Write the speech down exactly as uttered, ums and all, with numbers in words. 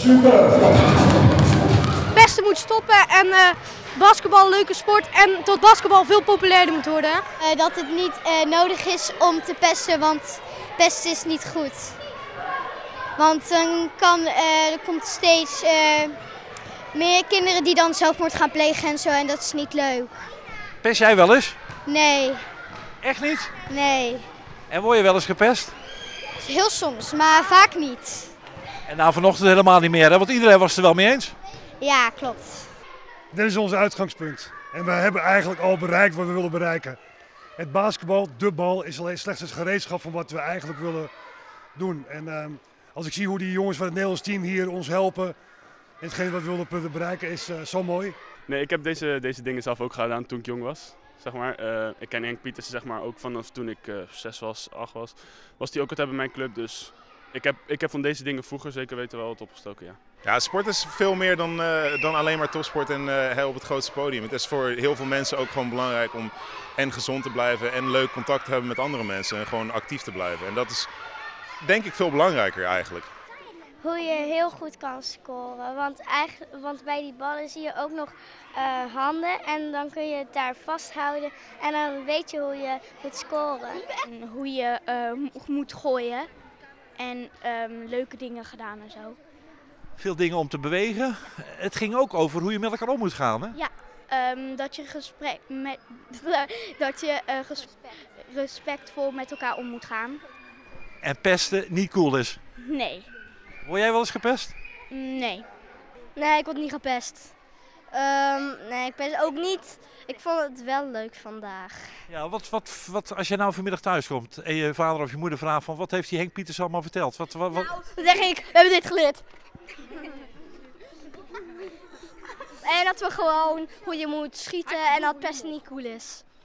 Super! Pesten moet stoppen en uh, basketbal een leuke sport en tot basketbal veel populairder moet worden. Uh, dat het niet uh, nodig is om te pesten, want pesten is niet goed. Want dan kan, uh, er komt steeds uh, meer kinderen die dan zelfmoord gaan plegen en zo en dat is niet leuk. Pest jij wel eens? Nee. Echt niet? Nee. En word je wel eens gepest? Heel soms, maar vaak niet. En nou vanochtend helemaal niet meer, hè? Want iedereen was het er wel mee eens. Ja, klopt. Dit is ons uitgangspunt. En we hebben eigenlijk al bereikt wat we willen bereiken. Het basketbal, de bal, is alleen slechts het gereedschap van wat we eigenlijk willen doen. En uh, als ik zie hoe die jongens van het Nederlands team hier ons helpen in hetgeen wat we willen bereiken, is uh, zo mooi. Nee, ik heb deze, deze dingen zelf ook gedaan toen ik jong was. Zeg maar. Uh, ik ken Henk Pietersen zeg maar, ook vanaf toen ik uh, zes was, acht was. Was die ook het hebben in mijn club, dus ik heb, ik heb van deze dingen vroeger zeker weten wel wat opgestoken, ja. Ja, sport is veel meer dan, uh, dan alleen maar topsport en uh, op het grootste podium. Het is voor heel veel mensen ook gewoon belangrijk om en gezond te blijven en leuk contact te hebben met andere mensen en gewoon actief te blijven. En dat is denk ik veel belangrijker eigenlijk. Hoe je heel goed kan scoren, want, eigenlijk, want bij die ballen zie je ook nog uh, handen en dan kun je het daar vasthouden en dan weet je hoe je moet scoren. En hoe je uh, moet gooien en um, leuke dingen gedaan en zo. Veel dingen om te bewegen. Het ging ook over hoe je met elkaar om moet gaan, hè? Ja, um, dat je, gesprek met, dat je uh, ges respectvol met elkaar om moet gaan. En pesten niet cool is? Nee. Word jij wel eens gepest? Nee. Nee, ik word niet gepest. Um, nee, ik pest ook niet. Ik vond het wel leuk vandaag. Ja, wat, wat, wat, als je nou vanmiddag thuis komt en je vader of je moeder vraagt van wat heeft die Henk Pietersen allemaal verteld? Wat, wat, wat... Nou, dan zeg ik, we hebben dit geleerd. En dat we gewoon hoe je moet schieten en dat pesten niet cool is.